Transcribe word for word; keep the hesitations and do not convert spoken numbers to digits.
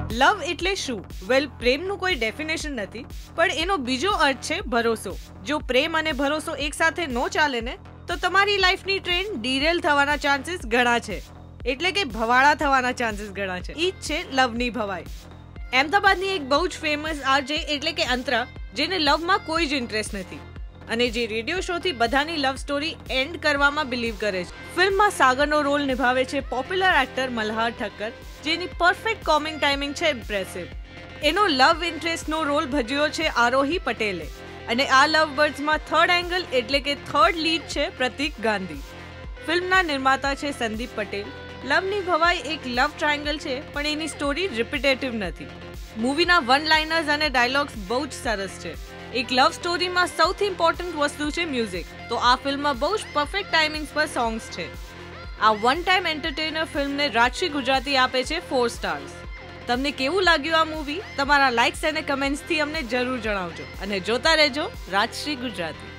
લવ એટલે શું? વેલ પ્રેમનું કોઈ ડેફિનેશન નથી, પણ એનો બીજો અર્થ છે ભરોસો. જો પ્રેમ અને ભરોસો એકસાથે ન ચાલે ને તો તમારી લાઈફની ટ્રેન ડીરેલ થવાના ચાન્સીસ ઘણા છે, એટલે કે ભવાડા થવાના ચાન્સીસ ઘણા છે. ઈ જ છે લવની ભવાઈ. અહેમદાબાદની એક બહુ જ ફેમસ આરજે એટલે કે અંતરા, જેને લવમાં કોઈ જ ઇન્ટરેસ્ટ નથી અને જે રેડિયો શોથી બધાની લવ સ્ટોરી એન્ડ કરવામાં બિલીવ કરે છે. ફિલ્મમાં સાગરનો રોલ નિભાવે છે પોપ્યુલર એક્ટર મલ્હાર ઠક્કર, જેની પરફેક્ટ કોમિંગ ટાઈમિંગ છે ઇમ્પ્રેસિવ. એનો લવ ઇન્ટરેસ્ટનો રોલ ભજવ્યો છે આરોહી પટેલે અને આ લવ બર્ડ્સમાં થર્ડ એંગલ એટલે કે થર્ડ લીડ છે પ્રતીક ગાંધી. ફિલ્મના નિર્માતા છે સંદીપ પટેલ. લવની ભવાઈ એક લવ ટ્રાયંગલ છે, પણ એની સ્ટોરી રિપીટેટિવ નથી. મૂવીના વન લાઇનર્સ અને ડાયલોગ્સ બહુ જ સરસ છે. એક લવ સ્ટોરીમાં સૌથી ઇમ્પોર્ટન્ટ વસ્તુ છે મ્યુઝિક, તો આ ફિલ્મમાં બહુ જ પરફેક્ટ ટાઈમિંગ્સ પર સોંગ્સ છે. આ વન ટાઈમ એન્ટરટેનર ફિલ્મને રાજશ્રી ગુજરાતી આપે છે ફોર સ્ટાર્સ. તમને કેવું લાગ્યું આ મૂવી? તમારા લાઇક્સ અને કમેન્ટ્સથી અમને જરૂર જણાવજો અને જોતા રહેજો રાજશ્રી ગુજરાતી.